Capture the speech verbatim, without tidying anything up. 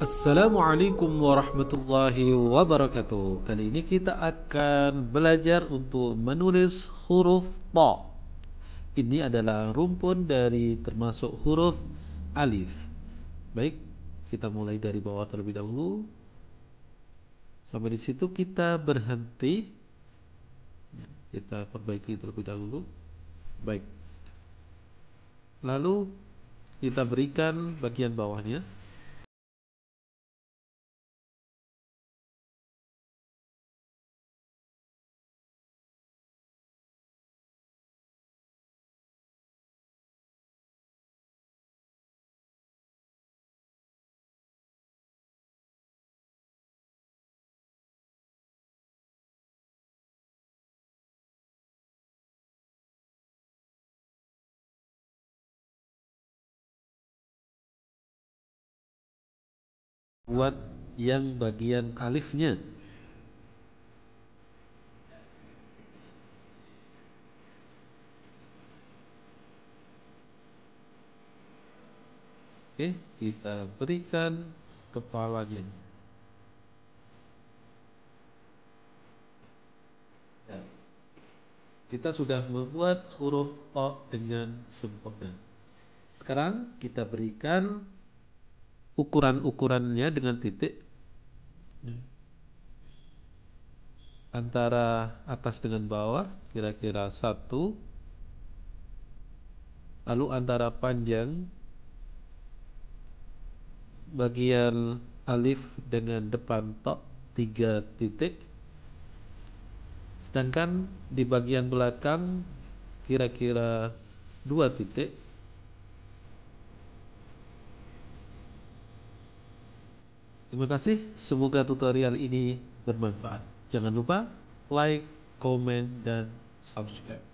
Assalamualaikum warahmatullahi wabarakatuh. Kali ini kita akan belajar untuk menulis huruf ta. Ini adalah rumpun dari termasuk huruf alif. Baik, kita mulai dari bawah terlebih dahulu. Sampai di situ kita berhenti. Kita perbaiki terlebih dahulu. Baik. Lalu kita berikan bagian bawahnya. Buat yang bagian alifnya. Oke, kita berikan kepalanya. Ya, kita sudah membuat huruf O dengan sempurna. Sekarang kita berikan ukuran-ukurannya dengan titik antara atas dengan bawah, kira-kira satu. Lalu antara panjang bagian alif dengan depan to tiga titik. Sedangkan di bagian belakang kira-kira dua titik. Terima kasih, semoga tutorial ini bermanfaat. Jangan lupa like, comment, dan subscribe.